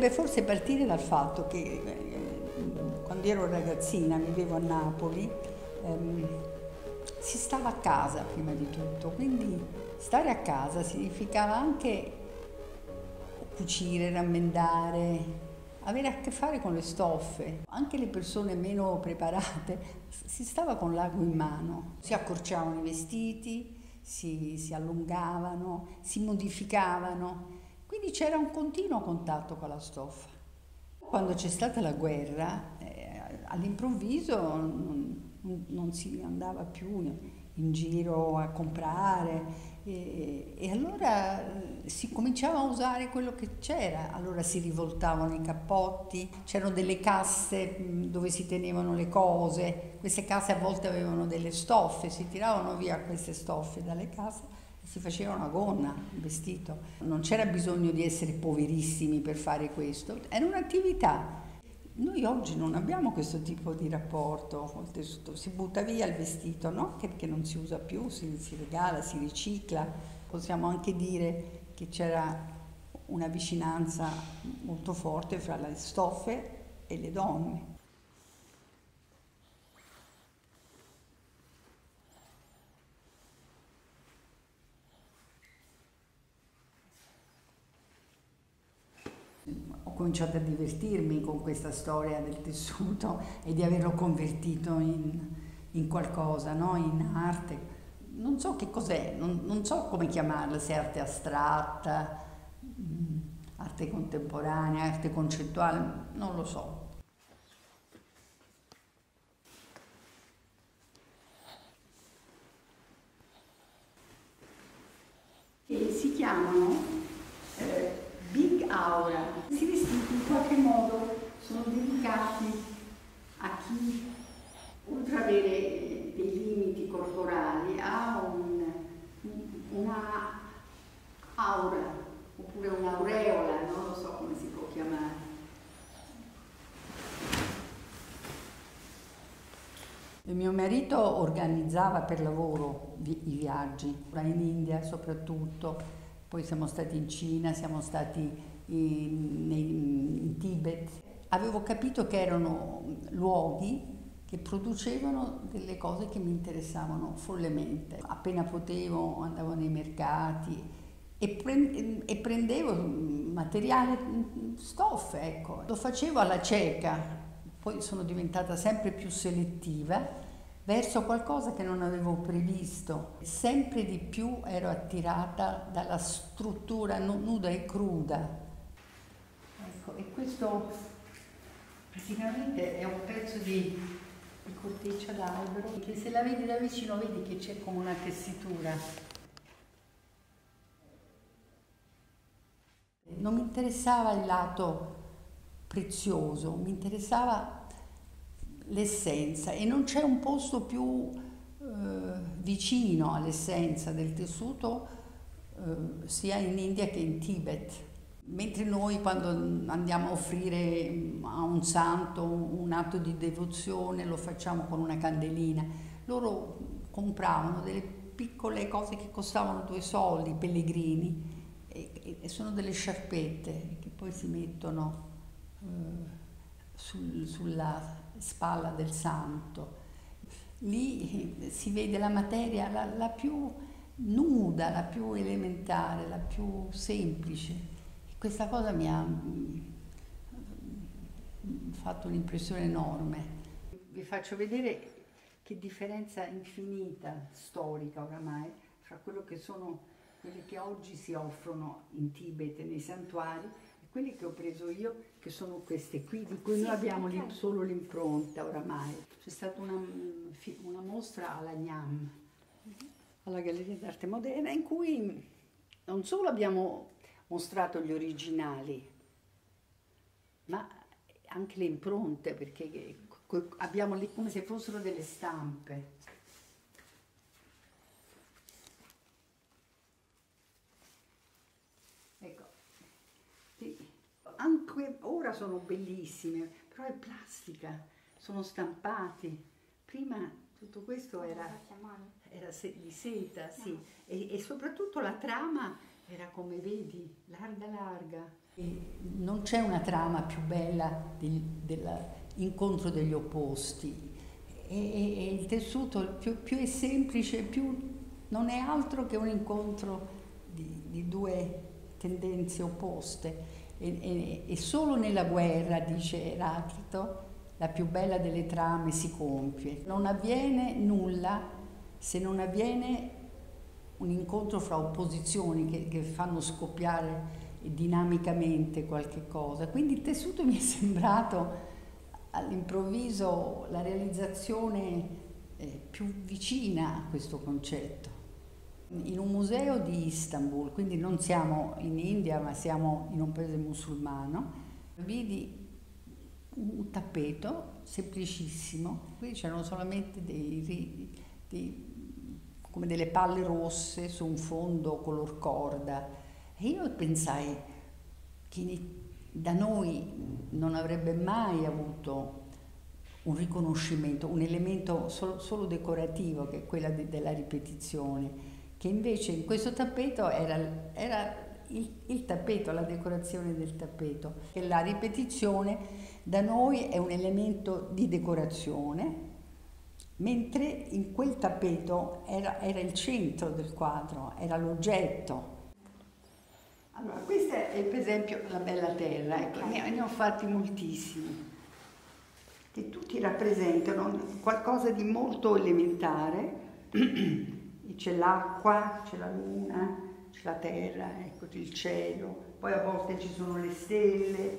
Deve forse partire dal fatto che quando ero ragazzina, vivevo a Napoli, si stava a casa prima di tutto, quindi stare a casa significava anche cucire, rammendare, avere a che fare con le stoffe. Anche le persone meno preparate si stava con l'ago in mano, si accorciavano i vestiti, si allungavano, si modificavano, quindi c'era un continuo contatto con la stoffa. Quando c'è stata la guerra, all'improvviso non si andava più in giro a comprare e allora si cominciava a usare quello che c'era. Allora si rivoltavano i cappotti, c'erano delle casse dove si tenevano le cose, queste casse a volte avevano delle stoffe, si tiravano via queste stoffe dalle casse e si faceva una gonna, un vestito. Non c'era bisogno di essere poverissimi per fare questo, era un'attività. Noi oggi non abbiamo questo tipo di rapporto col tessuto, si butta via il vestito, no? Che non si usa più, si regala, si ricicla. Possiamo anche dire che c'era una vicinanza molto forte fra le stoffe e le donne. Ho cominciato a divertirmi con questa storia del tessuto e di averlo convertito in qualcosa, no? In arte. Non so che cos'è, non so come chiamarla, se è arte astratta, arte contemporanea, arte concettuale, non lo so. E si chiamano Big Aura. Questi vestiti in qualche modo sono dedicati a chi, oltre ad avere dei limiti corporali, ha una aura, oppure un'aureola, non lo so come si può chiamare. Mio marito organizzava per lavoro i viaggi, in India soprattutto, poi siamo stati in Cina, siamo stati in Tibet. Avevo capito che erano luoghi che producevano delle cose che mi interessavano follemente. Appena potevo andavo nei mercati e prendevo materiale, stoffe, ecco. Lo facevo alla cieca. Poi sono diventata sempre più selettiva verso qualcosa che non avevo previsto. Sempre di più ero attirata dalla struttura nuda e cruda. Ecco, e questo praticamente è un pezzo di corteccia d'albero che se la vedi da vicino vedi che c'è come una tessitura. Non mi interessava il lato prezioso, mi interessava l'essenza e non c'è un posto più vicino all'essenza del tessuto sia in India che in Tibet. Mentre noi quando andiamo a offrire a un santo un atto di devozione lo facciamo con una candelina, loro compravano delle piccole cose che costavano 2 soldi, pellegrini, e sono delle sciarpette che poi si mettono sulla spalla del santo. Lì si vede la materia la più nuda, la più elementare, la più semplice. E questa cosa mi ha fatto un'impressione enorme. Vi faccio vedere che differenza infinita, storica oramai, fra quello che sono quelli che oggi si offrono in Tibet nei santuari e quelli che ho preso io, che sono queste qui, di cui noi abbiamo solo l'impronta oramai. C'è stata una mostra alla Gnam, alla Galleria d'Arte Moderna, in cui non solo abbiamo mostrato gli originali, ma anche le impronte, perché abbiamo lì come se fossero delle stampe. Ecco, anche ora sono bellissime, però è plastica, sono stampati. Prima tutto questo era di seta, sì, e soprattutto la trama Era come vedi, larga larga. E non c'è una trama più bella dell'incontro degli opposti. E il tessuto più è semplice, più non è altro che un incontro di due tendenze opposte. E solo nella guerra, dice Eraclito, la più bella delle trame si compie. Non avviene nulla se non avviene un incontro fra opposizioni che fanno scoppiare dinamicamente qualche cosa. Quindi il tessuto mi è sembrato all'improvviso la realizzazione più vicina a questo concetto. In un museo di Istanbul, quindi non siamo in India ma siamo in un paese musulmano, vidi un tappeto semplicissimo, qui c'erano solamente come delle palle rosse su un fondo color corda, e io pensai che da noi non avrebbe mai avuto un riconoscimento, un elemento solo decorativo, che è quella della ripetizione, che invece in questo tappeto era il tappeto, la decorazione del tappeto. E la ripetizione da noi è un elemento di decorazione, mentre in quel tappeto era il centro del quadro, era l'oggetto. Allora, questa è per esempio la Bella Terra, ecco, ne ho fatti moltissimi, che tutti rappresentano qualcosa di molto elementare. C'è l'acqua, c'è la luna, c'è la terra, ecco, c'è il cielo, poi a volte ci sono le stelle,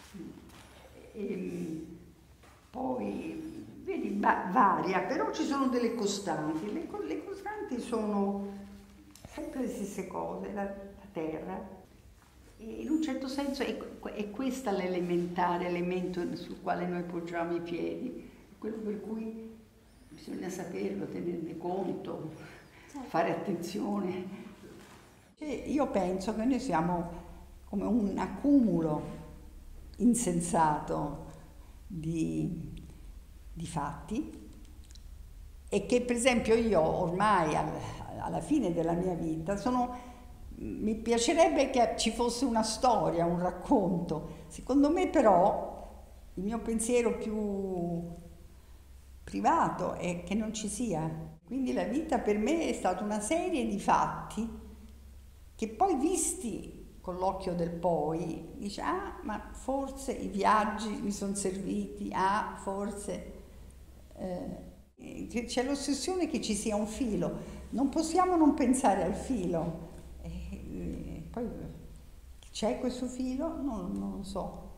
e poi vedi, varia, però ci sono delle costanti. Le costanti sono sempre le stesse cose, la terra. E in un certo senso è questa l'elementare elemento sul quale noi poggiamo i piedi, quello per cui bisogna saperlo, tenerne conto, fare attenzione. Io penso che noi siamo come un accumulo insensato di fatti, e che per esempio io ormai alla fine della mia vita mi piacerebbe che ci fosse una storia, un racconto. Secondo me però il mio pensiero più privato è che non ci sia. Quindi la vita per me è stata una serie di fatti che poi visti con l'occhio del poi dice: ah, ma forse i viaggi mi sono serviti, ah, forse c'è l'ossessione che ci sia un filo, non possiamo non pensare al filo. Poi c'è questo filo? Non lo so.